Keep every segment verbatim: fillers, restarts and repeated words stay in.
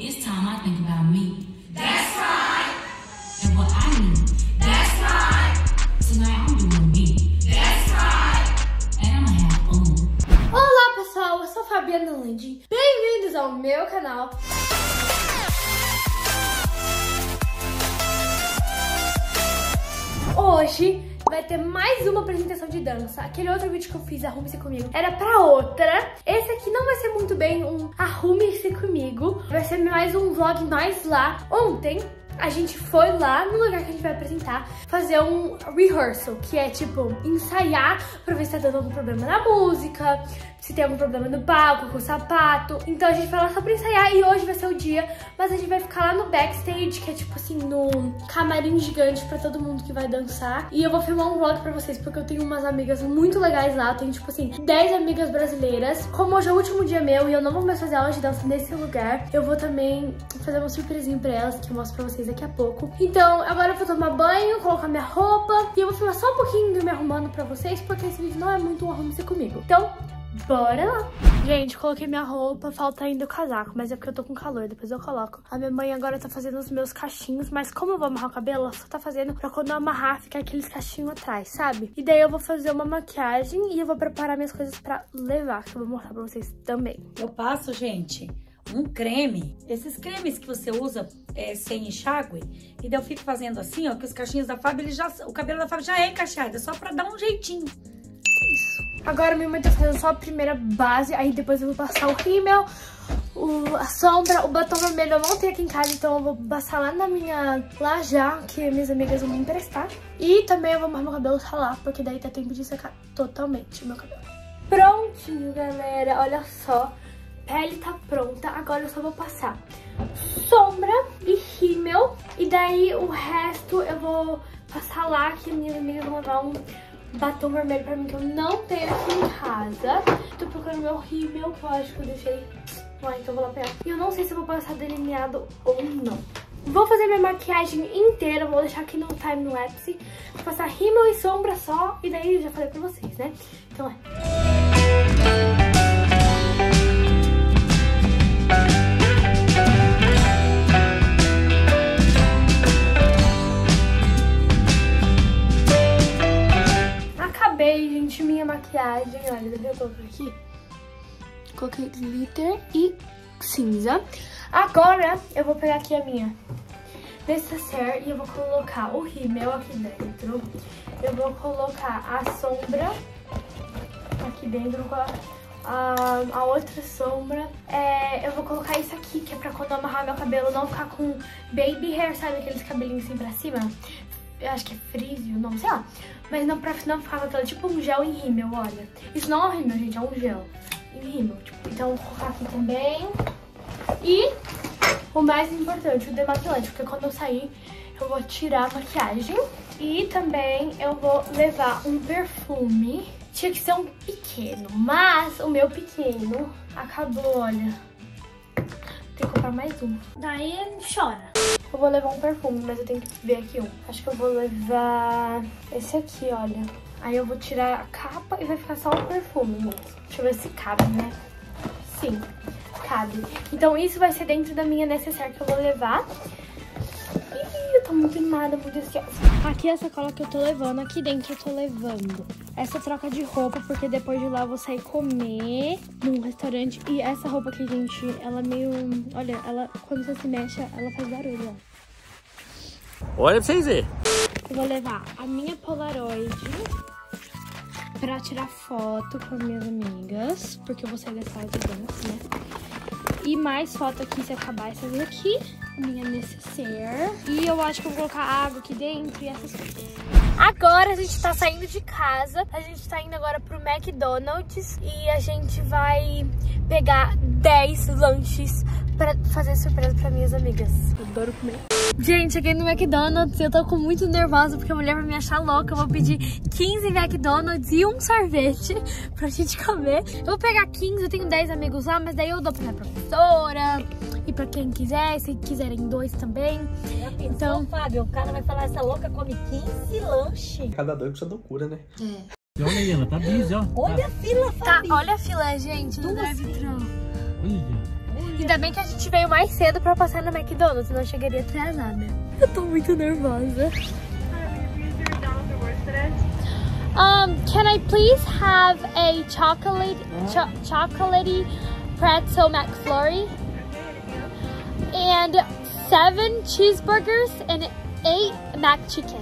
it's time I think about me. That's right. And what I need. That's right. Tonight I'm doing me. That's right. And I'ma have fun. Olá pessoal, eu sou a Fabiana Landim. Bem-vindos ao meu canal. Hoje vai ter mais uma apresentação de dança. Aquele outro vídeo que eu fiz, Arrume-se Comigo, era pra outra. Esse aqui não vai ser muito bem um Arrume-se Comigo. Vai ser mais um vlog mais lá. Ontem a gente foi lá no lugar que a gente vai apresentar, fazer um rehearsal, que é tipo ensaiar pra ver se tá dando algum problema na música, se tem algum problema no palco, com o sapato. Então a gente foi lá só pra ensaiar e hoje vai ser o dia, mas a gente vai ficar lá no backstage, que é tipo assim, no camarim gigante pra todo mundo que vai dançar. E eu vou filmar um vlog pra vocês, porque eu tenho umas amigas muito legais lá, eu tenho tipo assim, dez amigas brasileiras. Como hoje é o último dia meu e eu não vou mais fazer aula de dança nesse lugar, eu vou também fazer uma surpresinha pra elas, que eu mostro pra vocês daqui a pouco. Então agora eu vou tomar banho, colocar minha roupa e eu vou filmar só um pouquinho de me arrumando pra vocês, porque esse vídeo não é muito um Arrume-se Comigo. Então bora lá! Gente, coloquei minha roupa, falta ainda o casaco, mas é porque eu tô com calor, depois eu coloco. A minha mãe agora tá fazendo os meus cachinhos, mas como eu vou amarrar o cabelo, ela só tá fazendo pra quando eu amarrar ficar aqueles cachinhos atrás, sabe? E daí eu vou fazer uma maquiagem e eu vou preparar minhas coisas pra levar, que eu vou mostrar pra vocês também. Eu passo, gente, um creme, esses cremes que você usa é, sem enxágue, e daí eu fico fazendo assim, ó, que os cachinhos da Fábio, ele já, o cabelo da Fábio já é encaixado, é só pra dar um jeitinho. Agora minha mãe tá fazendo só a primeira base, aí depois eu vou passar o rímel, o, a sombra, o batom vermelho eu não tenho aqui em casa, então eu vou passar lá na minha, lá já, que minhas amigas vão me emprestar. E também eu vou amarrar meu cabelo ralar, porque daí tá tempo de secar totalmente o meu cabelo. Prontinho, galera, olha só, pele tá pronta, agora eu só vou passar sombra e rímel, e daí o resto eu vou passar lá, que minhas amigas vão levar um batom vermelho pra mim, que eu não tenho aqui em casa. Tô procurando meu rímel, que eu acho que eu deixei lá, então eu vou lá pegar. E eu não sei se eu vou passar delineado ou não. Vou fazer minha maquiagem inteira, vou deixar aqui no time-lapse. Vou passar rímel e sombra só, e daí eu já falei pra vocês, né? Então é... Acabei, gente, minha maquiagem. Olha, deixa eu colocar aqui. Coloquei glitter e cinza. Agora eu vou pegar aqui a minha necessaire e eu vou colocar o rímel aqui dentro. Eu vou colocar a sombra aqui dentro. Vou colocar a, a outra sombra. É, eu vou colocar isso aqui, que é pra quando eu amarrar meu cabelo não ficar com baby hair, sabe? Aqueles cabelinhos assim pra cima. Eu acho que é frizzy o nome, sei lá. Mas não pra não ficar com aquela, tipo um gel em rímel, olha. Isso não é um rímel, gente, é um gel em rímel. Tipo, então eu vou colocar aqui também. E o mais importante, o demaquilante, porque quando eu sair eu vou tirar a maquiagem. E também eu vou levar um perfume. Tinha que ser um pequeno, mas o meu pequeno acabou, olha. Tem que comprar mais um. Daí chora. Eu vou levar um perfume, mas eu tenho que ver aqui um. Acho que eu vou levar esse aqui, olha. Aí eu vou tirar a capa e vai ficar só o perfume mesmo. Deixa eu ver se cabe, né? Sim, cabe. Então isso vai ser dentro da minha necessaire que eu vou levar. Ih, eu tô muito animada, muito ansiosa. Aqui é a sacola que eu tô levando, aqui dentro eu tô levando essa troca de roupa, porque depois de lá eu vou sair comer num restaurante. E essa roupa aqui, gente, ela é meio... Olha, ela, quando você se mexe, ela faz barulho, ó. Olha pra vocês verem. Eu vou levar a minha Polaroid pra tirar foto com as minhas amigas, porque eu vou sair da sala de dança, né? E mais foto aqui, se acabar essas aqui. Minha necessaire. E eu acho que eu vou colocar água aqui dentro e essas coisas. Agora a gente tá saindo de casa. A gente tá indo agora pro McDonald's. E a gente vai pegar dez lanches pra fazer surpresa pra minhas amigas. Eu adoro comer. Gente, cheguei no McDonald's e eu tô com muito nervosa porque a mulher vai me achar louca. Eu vou pedir quinze McDonald's e um sorvete pra gente comer. Eu vou pegar quinze, eu tenho dez amigos lá, mas daí eu dou pra minha professora e pra quem quiser, se quiserem dois também. Já pensou, então, Fábio, o cara vai falar, essa louca come quinze lanches. Cada dois com sua loucura, né? É. E olha aí, ela tá busy, ó. Olha a fila, Tá, Fábio. olha a fila, gente, no Tudo drive-thru. Olha, olha. Ainda bem que a gente veio mais cedo pra passar no McDonald's, senão eu chegaria atrasada. Eu tô muito nervosa. Um, can I please have a chocolate, cho chocolatey pretzel McFlurry? And seven cheeseburgers and eight mac chickens.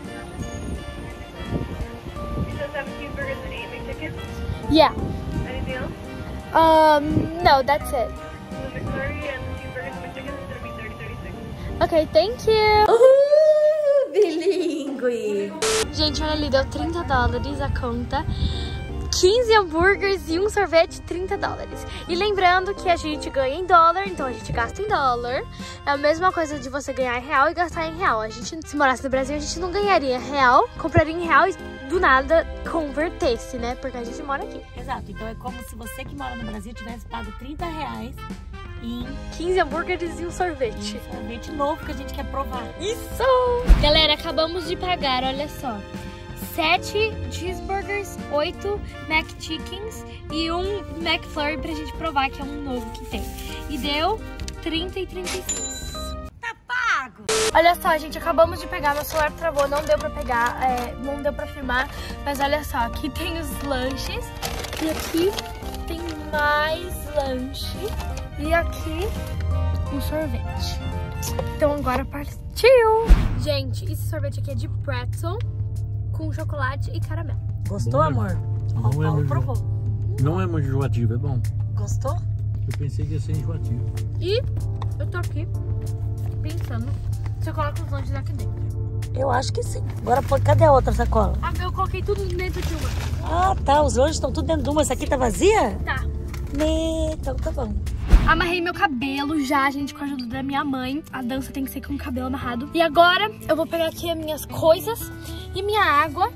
So seven cheeseburgers and eight McChickens? Yeah. Anything else? Um, no, that's it. The McFlurry and the cheeseburgers and McChickens is going to be thirty thirty-six. Okay, thank you. Uh, bilíngue. Gente, olha ali, deu trinta dólares a conta. quinze hambúrgueres e um sorvete, trinta dólares. E lembrando que a gente ganha em dólar, então a gente gasta em dólar. É a mesma coisa de você ganhar em real e gastar em real. A gente, se morasse no Brasil, a gente não ganharia em real, compraria em real e do nada convertesse, né? Porque a gente mora aqui. Exato, então é como se você que mora no Brasil tivesse pago trinta reais em quinze hambúrgueres e um sorvete. um sorvete novo que a gente quer provar. Isso! Galera, acabamos de pagar, olha só. sete cheeseburgers, oito McChickens e um McFlurry pra gente provar que é um novo que tem. E deu trinta e trinta e seis. Tá pago! Olha só, gente, acabamos de pegar, meu celular travou, não deu pra pegar, é, não deu pra filmar. Mas olha só, aqui tem os lanches e aqui tem mais lanche e aqui um sorvete. Então agora partiu! Gente, esse sorvete aqui é de pretzel com chocolate e caramelo. Gostou, Bom, amor? Não O é Paulo muito- provou. Não é muito enjoativo, é bom. Gostou? Eu pensei que ia ser enjoativo. E eu tô aqui pensando se eu coloco os lanches aqui dentro. Eu acho que sim. Agora, pô, cadê a outra sacola? Ah, eu coloquei tudo dentro de uma. Ah, tá. Os lanches estão tudo dentro de uma. Essa aqui tá vazia? Tá. Né, então tá bom. Amarrei meu cabelo já, gente, com a ajuda da minha mãe. A dança tem que ser com o cabelo amarrado. E agora eu vou pegar aqui as minhas coisas e minha água.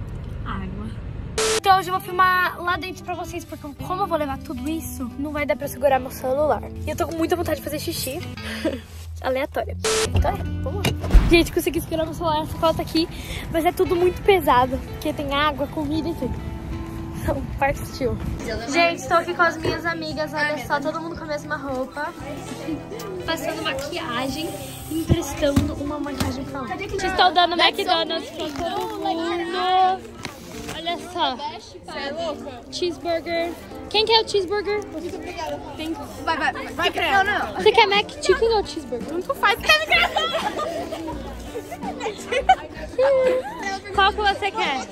Água. Então eu já vou filmar lá dentro pra vocês, porque como eu vou levar tudo isso, não vai dar pra segurar meu celular. E eu tô com muita vontade de fazer xixi. Aleatória. Então é, vamos lá. Gente, consegui segurar meu celular, essa cola tá aqui. Mas é tudo muito pesado, porque tem água, comida e tudo. Então, partiu. Gente, tô aqui com as minhas amigas, olha só, todo mundo com a mesma roupa. Passando maquiagem, emprestando uma maquiagem pra outra. Estou dando McDonald's pra todo mundo. Olha só. Cheeseburger. Quem quer o cheeseburger? Tem... Vai, vai, vai, vai criar. Não, não. Você quer Mac Chicken ou cheeseburger? Não faz. Qual que você quer?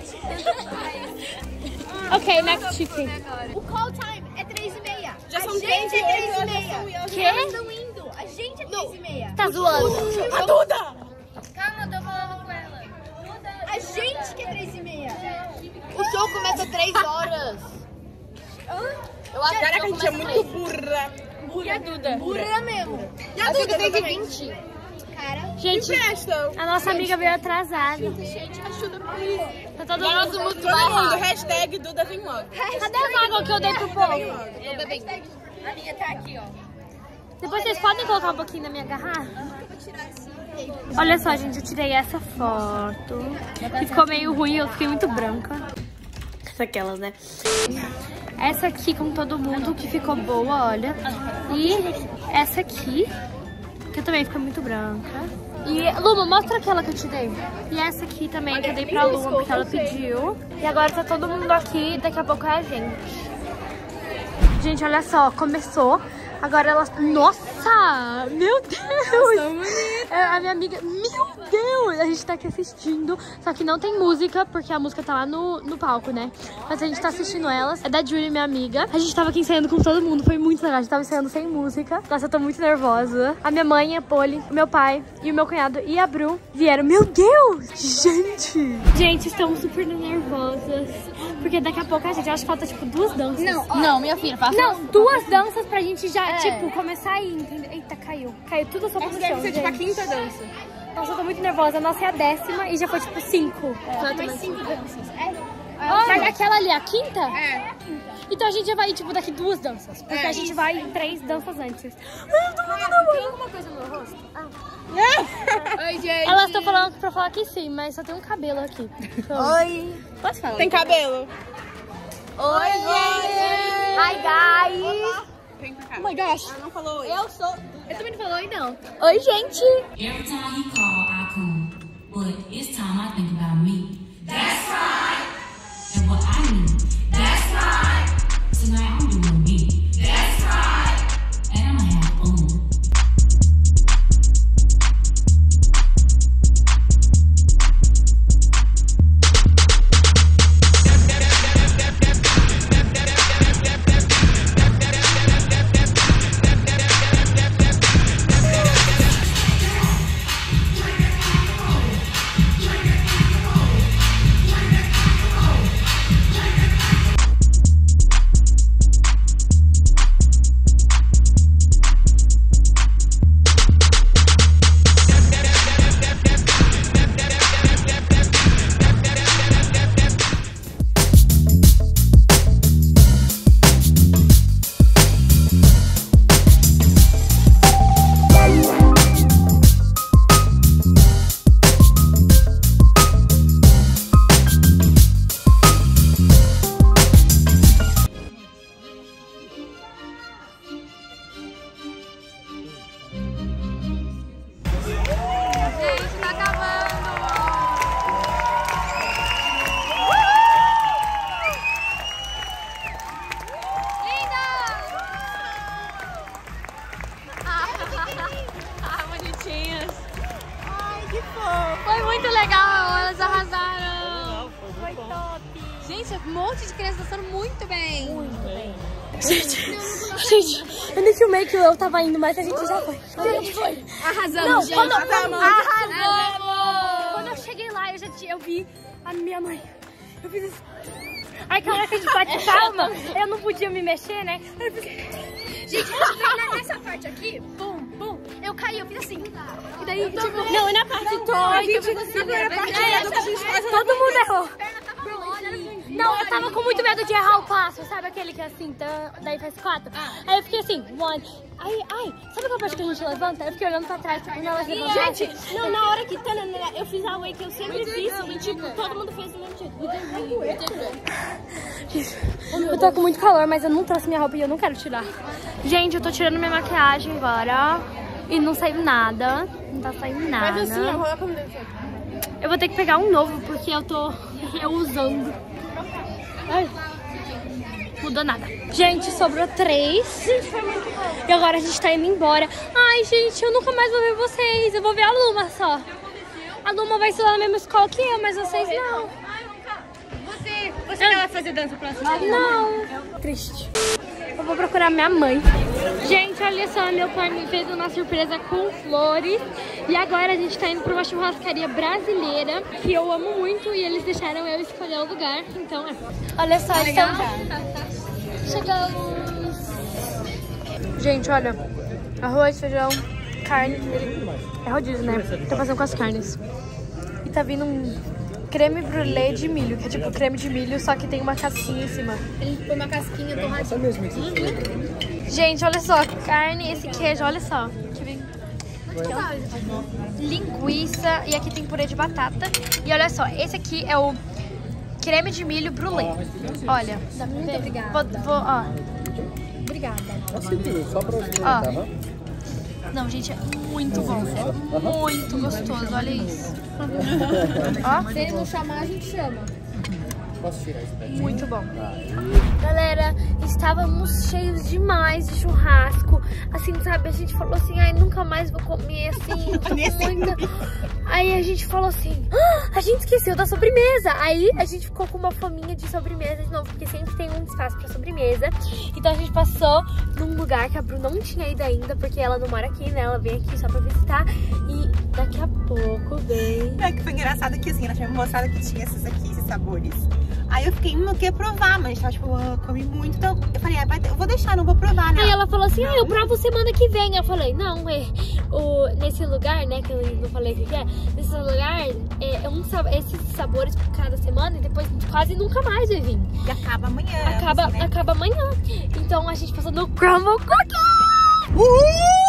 Ok, Mac Chicken. O call time é três e meia. Já a são gente três e é três e oito, meia. Quê? Elas estão indo. A gente é três e meia. Tá zoando. A Duda! Calma, eu tô falando com ela. A gente que é três e meia. O show começa às três horas. Eu acho Caraca, a gente é muito burra. E a Duda? Burra mesmo. E a Duda também. Cara, Gente, Emprestam. a nossa amiga veio atrasada. gente, ajuda pra mim. Tá todo mundo... Todo mundo, hashtag Duda vem logo. Cadê a água que eu dei pro povo? A minha tá aqui, ó. Depois vocês podem colocar um pouquinho na minha garrafa? Olha só, gente, eu tirei essa foto. Que ficou meio ruim, eu fiquei muito branca. Aquelas, né? Essa aqui com todo mundo, que ficou boa, olha. E essa aqui, que também ficou muito branca. E, Luma, mostra aquela que eu te dei. E essa aqui também, que eu dei pra Luma, porque ela pediu. E agora tá todo mundo aqui, daqui a pouco é a gente. Gente, olha só, começou. Agora ela... Nossa! Meu Deus! É, a minha amiga... Meu Deus! A gente tá aqui assistindo. Só que não tem música, porque a música tá lá no, no palco, né? Mas a gente tá assistindo elas. É da Julie, minha amiga. A gente tava aqui ensaiando com todo mundo. Foi muito legal. A gente tava ensaiando sem música. Nossa, eu tô muito nervosa. A minha mãe, a Poli, o meu pai e o meu cunhado e a Bru vieram. Meu Deus! Gente! Gente, estamos super nervosas. Porque daqui a pouco a gente... Eu acho que falta, tipo, duas danças. Não, não, minha filha, faça. Não, duas danças pra gente já, tipo, começar a ir, entendeu? Eita, caiu. Caiu tudo só pro chão, Deve ser tipo a gente. quinta dança. Nossa, eu tô muito nervosa. A nossa é a décima e já foi, tipo, cinco. Mais cinco danças. Olha, aquela ali, a quinta? É. Então a gente já vai ir, tipo, daqui duas danças. Porque a gente vai em três danças antes. Ai, eu tô muito nervosa. Tem alguma coisa no meu rosto? Ah. Oi, gente. Elas estão falando pra falar que sim, mas só tem um cabelo aqui. Então, Oi. pode falar. Tem cabelo? Oi, gente. Hi, guys! Vem pra cá. Oh my gosh. Ela não falou oi. Eu sou... Eu também não falou oi, não. Oi, gente. Every time he call, I come. But it's time I think about me. That's right. And what I need. That's right. Tonight I'm doing me. That's right. And I'ma have fun. Foi muito legal, elas arrasaram. Foi top. Gente, um monte de crianças dançando muito bem. Muito bem. Gente, gente, eu nem filmei que eu tava indo, mas a gente já foi. A gente foi. Arrasamos, não, gente. Quando, quando, arrasamos. Arrasamos. Quando eu cheguei lá, eu já tinha, eu vi a minha mãe. Eu fiz assim. Aí, na hora que a gente bate palma, eu não podia me mexer, né? Eu fiz... Gente, nessa parte aqui, bum, bum, eu caí, eu fiz assim. E daí, tipo, bem. Não, e na parte toda, a gente fiz assim. Agora a parte errada que a gente faz. Todo mundo errou. Não, eu tava com muito medo de errar o passo, sabe aquele que é assim, tá, daí faz quatro? Aí eu fiquei assim, one. Ai, ai, sabe aquela parte que a gente levanta? Eu fiquei olhando pra trás, tipo, não, gente, não, na hora que tá, eu fiz a way que eu sempre fiz e, tipo, todo mundo fez do mesmo jeito. Eu tô com muito calor, mas eu não trouxe minha roupa e eu não quero tirar. Gente, eu tô tirando minha maquiagem agora e não saiu nada, não tá saindo nada. Mas assim, eu vou ter que pegar um novo porque eu tô reusando. Ai, mudou nada. Gente, sobrou três. E agora a gente tá indo embora. Ai, gente, eu nunca mais vou ver vocês. Eu vou ver a Luma só. A Luma vai estudar na mesma escola que eu, mas vocês não. Você, você não vai fazer dança próxima? Não. Triste. Eu vou procurar minha mãe. Gente, olha só, meu pai me fez uma surpresa com flores. E agora a gente tá indo pra uma churrascaria brasileira que eu amo muito e eles deixaram eu escolher o lugar. Então, é. Olha só, estamos... Chegamos. Gente, olha. Arroz, feijão, carne. É rodízio, né? Tô passando com as carnes. E tá vindo um creme brulee de milho, que é tipo creme de milho, só que tem uma casquinha em cima. Ele põe uma casquinha torradinha. Uhum. Gente, olha só, carne, esse queijo, olha só. Que vem... Linguiça, e aqui tem purê de batata. E olha só, esse aqui é o creme de milho brulee. Olha. Muito obrigada. Vou, vou, ó. Obrigada. Ó. Não, gente, é muito bom. É muito gostoso, olha isso. Ó. Se ele não chamar, a gente chama. Posso tirar isso daqui? Muito bom. Galera, estávamos cheios demais de churrasco. Assim, sabe, a gente falou assim, ai, nunca mais vou comer assim. Muita... Aí a gente falou assim, ah, a gente esqueceu da sobremesa. Aí a gente ficou com uma fominha de sobremesa de novo, porque sempre tem um espaço pra sobremesa. Então a gente passou num lugar que a Bru não tinha ido ainda, porque ela não mora aqui, né? Ela vem aqui só pra visitar. E daqui a pouco vem... É que foi engraçado que assim, ela tinha me mostrado que tinha esses aqui, esses sabores. Aí eu fiquei, não queria provar, mas tava tipo, eu comi muito, então eu falei, ah, eu vou deixar, não vou provar, né? Aí ela falou assim, ah, eu provo semana que vem. Eu falei, não, é, o, nesse lugar, né, que eu não falei o que é, nesse lugar, é, é um, esses sabores por cada semana e depois quase nunca mais vai vir. E acaba amanhã. Acaba, assim, né? acaba amanhã. Então a gente passou no Crumble Cookie! Uhul!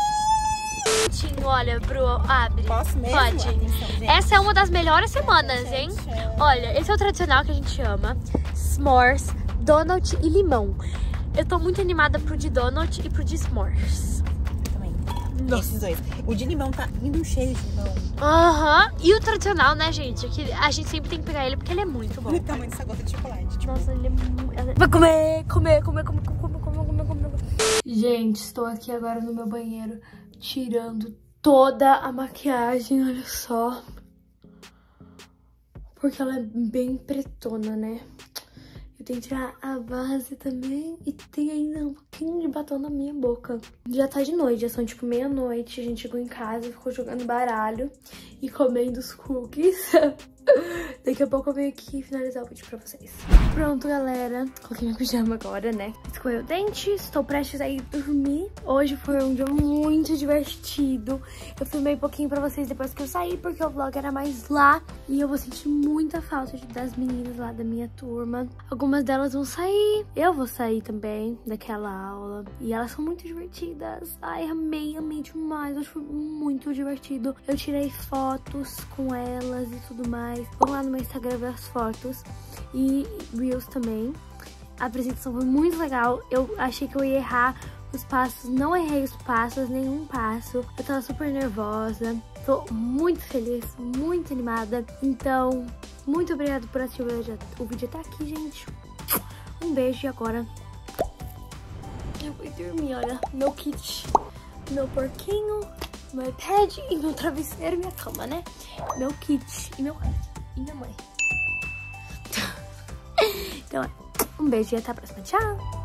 Olha, Bru, abre. Posso mesmo? Pode. Atenção, essa é uma das melhores semanas, hein? Olha, esse é o tradicional que a gente ama. S'mores, donut e limão. Eu tô muito animada pro de Donut e pro de S'mores. Também. Nossa. Esses dois. O de limão tá indo cheio de limão. Aham. Uhum. E o tradicional, né, gente? Que a gente sempre tem que pegar ele porque ele é muito bom. O tamanho dessa gota de chocolate. Tipo. Nossa, ele é muito... Vai comer, comer, comer, comer, comer, comer, comer, comer. Gente, estou aqui agora no meu banheiro, tirando toda a maquiagem, olha só. Porque ela é bem pretona, né? Eu tenho que tirar a base também. E tem ainda um pouquinho de batom na minha boca. Já tá de noite, já são tipo meia-noite. A gente chegou em casa, ficou jogando baralho e comendo os cookies. Daqui a pouco eu venho aqui finalizar o vídeo pra vocês. Pronto, galera. Coloquei minha pijama agora, né? Escovei o dente, estou prestes a ir dormir. Hoje foi um dia muito divertido. Eu filmei um pouquinho pra vocês depois que eu saí, porque o vlog era mais lá. E eu vou sentir muita falta das meninas lá da minha turma. Algumas delas vão sair. Eu vou sair também daquela aula. E elas são muito divertidas. Ai, amei, amei demais. Hoje foi muito divertido. Eu tirei fotos com elas e tudo mais. Vão lá no meu Instagram ver as fotos e Reels também. A apresentação foi muito legal. Eu achei que eu ia errar os passos. Não errei os passos, nenhum passo. Eu tava super nervosa. Tô muito feliz, muito animada. Então, muito obrigada por assistir o vídeo. O vídeo tá aqui, gente. Um beijo e agora eu vou dormir, olha. Meu kit, meu porquinho, meu iPad e meu travesseiro e minha cama, né? Meu kit e meu e minha mãe. Então, um beijo e até a próxima. Tchau!